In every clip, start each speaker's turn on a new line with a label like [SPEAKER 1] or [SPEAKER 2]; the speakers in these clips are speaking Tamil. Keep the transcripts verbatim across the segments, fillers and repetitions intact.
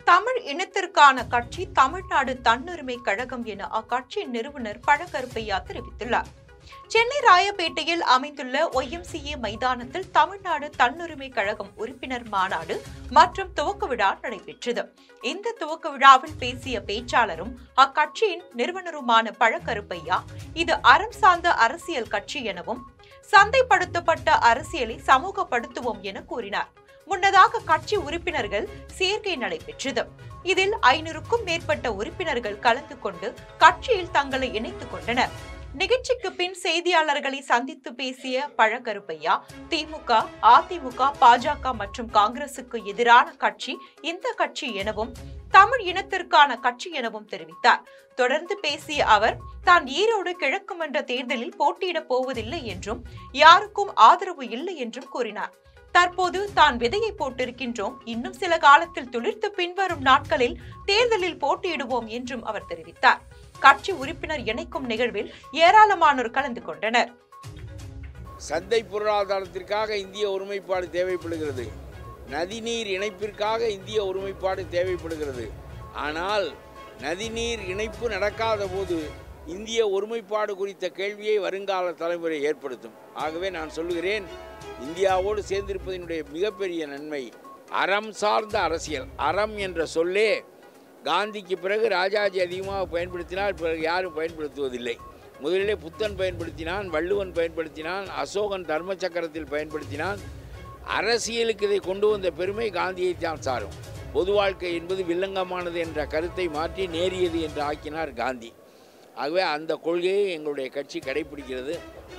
[SPEAKER 1] தமிழ் இனத்திற்கான கட்சி தமிழ்நாடு தன்னுரிமை கழகம் என அக்கட்சியின் நிறுவனர் பழ கருப்பையா தெரிவித்துள்ளார். சென்னை ராயப்பேட்டையில் அமைந்துள்ள ஒய் எம் சி ஏ மைதானத்தில் தமிழ்நாடு தன்னுரிமை கழகம் உறுப்பினர் மாநாடு மற்றும் துவக்க விழா நடைபெற்றது. இந்த துவக்க விழாவில் பேசிய பேச்சாளரும் அக்கட்சியின் நிறுவனருமான பழ கருப்பையா, இது அறம் சார்ந்த அரசியல் கட்சி எனவும் சந்தைப்படுத்தப்பட்ட அரசியலை சமூகப்படுத்துவோம் என கூறினார். முன்னதாக கட்சி உறுப்பினர்கள் சேர்க்கை நடைபெற்றது. இதில் ஐநூறுக்கும் மேற்பட்ட உறுப்பினர்கள் கலந்து கொண்டு கட்சியில் தங்களை இணைத்துக் கொண்டனர். நிகழ்ச்சிக்கு பின் செய்தியாளர்களை சந்தித்து பேசிய பழ கருப்பையா, திமுக, அதிமுக, பாஜக மற்றும் காங்கிரசுக்கு எதிரான கட்சி இந்த கட்சி எனவும் தமிழ் இனத்திற்கான கட்சி எனவும் தெரிவித்தார். தொடர்ந்து பேசிய அவர், தான் ஈரோடு கிழக்கு மன்ற தேர்தலில் போட்டியிடப் போவதில்லை என்றும் யாருக்கும் ஆதரவு இல்லை என்றும் கூறினார். தற்போது தான் விதையை போட்டிருக்கின்றோம், இன்னும் சில காலத்தில் துளிர்த்து பின்வரும் நாட்களில் தேர்தலில் போட்டியிடுவோம் என்றும் அவர் தெரிவித்தார். கட்சி உறுப்பினர் இணைக்கும் நிகழ்வில் ஏராளமானோர் கலந்து கொண்டனர்.
[SPEAKER 2] சந்தை பொருளாதாரத்திற்காக இந்திய ஒருமைப்பாடு தேவைப்படுகிறது. நதிநீர் இணைப்பிற்காக இந்திய ஒருமைப்பாடு தேவைப்படுகிறது. ஆனால் நதிநீர் இணைப்பு நடக்காத போது இந்திய ஒருமைப்பாடு குறித்த கேள்வியை வருங்கால தலைமுறை ஏற்படுத்தும். ஆகவே நான் சொல்லுகிறேன், இந்தியாவோடு சேர்ந்திருப்பதனுடைய மிகப்பெரிய நன்மை அறம் சார்ந்த அரசியல். அறம் என்ற சொல்லே காந்திக்கு பிறகு ராஜாஜி அதிகமாக பயன்படுத்தினால் பிறகு யாரும் பயன்படுத்துவதில்லை. முதலிலே புத்தன் பயன்படுத்தினான், வள்ளுவன் பயன்படுத்தினான், அசோகன் தர்ம சக்கரத்தில் பயன்படுத்தினான். அரசியலுக்கு இதை கொண்டு வந்த பெருமை காந்தியை தான் சாரும். பொது வாழ்க்கை என்பது வில்லங்கமானது என்ற கருத்தை மாற்றி நேரியது என்று ஆக்கினார் காந்தி. ஆகவே அந்த கொள்கையை எங்களுடைய கட்சி கடைபிடிக்கிறது.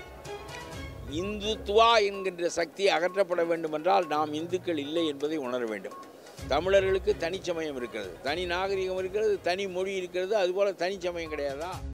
[SPEAKER 2] இந்துத்துவா என்கின்ற சக்தி அகற்றப்பட வேண்டும் என்றால் நாம் இந்துக்கள் இல்லை என்பதை உணர வேண்டும். தமிழர்களுக்கு தனிச்சமயம் இருக்கிறது, தனி நாகரிகம் இருக்கிறது, தனி மொழி இருக்கிறது, அதுபோல் தனிச்சமயம் கிடையாதா?